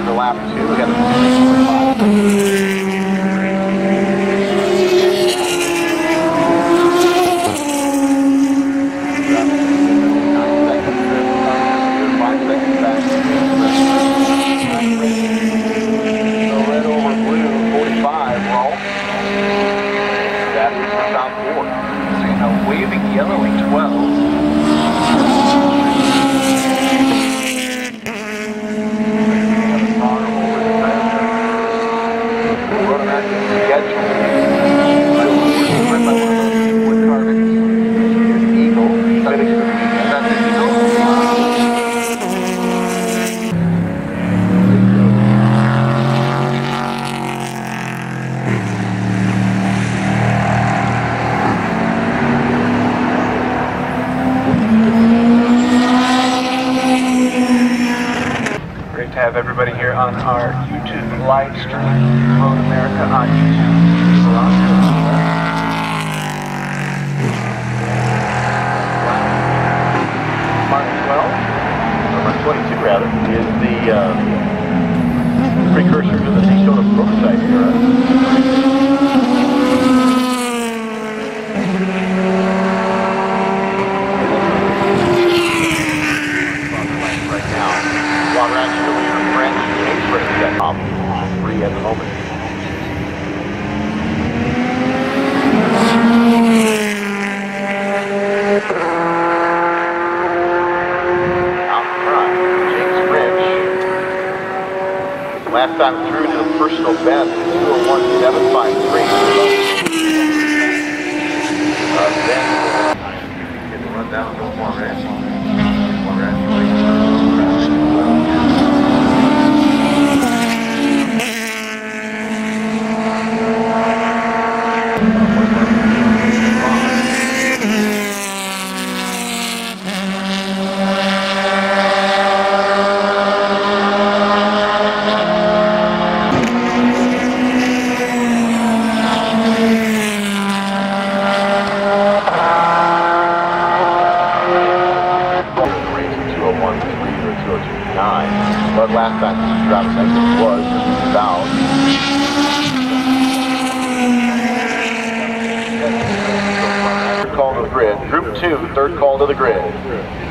for lap 2. We got the waving yellowing 12. Great to have everybody here on our YouTube live stream, Road America on YouTube. Mark 12, or Mark 22 rather, is the precursor to the Daytona prototype era. Free at the moment. Out front, James French. Last time through to the personal best, 201.753. Then get the run down, no more ranch. But last time Travis Ensing was fouled. Third call to the grid. Group 2, third call to the grid.